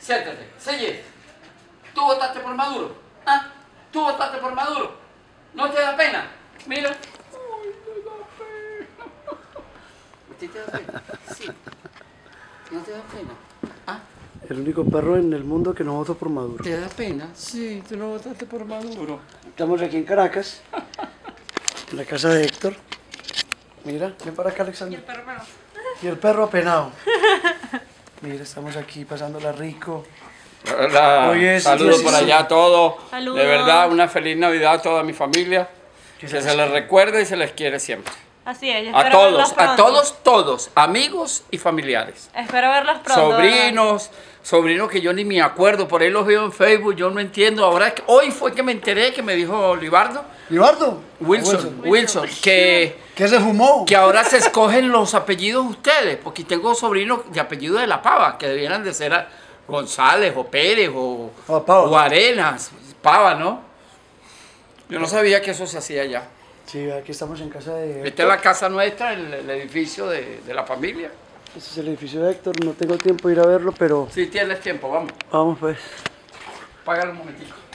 Siéntate. Selle. ¿Tú votaste por Maduro? ¿Ah? ¿Tú votaste por Maduro? ¿No te da pena? Mira. Uy, te da pena. ¿A ti te da pena? Sí. ¿No te da pena? ¿Ah? El único perro en el mundo que no votó por Maduro. ¿Te da pena? Sí, tú no votaste por Maduro. Estamos aquí en Caracas, en la casa de Héctor. Mira, ven para acá, Alexander. Y el perro no. Y el perro apenado. Mira, estamos aquí pasándola rico. Hola, Hoy es saludos por 16. allá a todos. Saludos. De verdad, una feliz Navidad a toda mi familia. Que se les recuerde y se les quiere siempre. Así es, yo A espero verlos todos, pronto. todos, amigos y familiares. Espero verlos pronto. ¿Verdad? Sobrinos que yo ni me acuerdo, por ahí los veo en Facebook, yo no entiendo. Ahora, hoy fue que me enteré que me dijo Libardo, ¿Libardo? Wilson, que ¿Qué se fumó? que ahora se escogen los apellidos ustedes, porque tengo sobrinos de apellido de La Pava, que debieran de ser González o Pérez o, Pava. o Arenas, Pava, ¿no? Yo no sabía que eso se hacía allá. Sí, aquí estamos en casa de Héctor. Esta es la casa nuestra, el edificio de la familia. Este es el edificio de Héctor, no tengo tiempo de ir a verlo, pero Si tienes tiempo, vamos, vamos pues. págalo un momentico.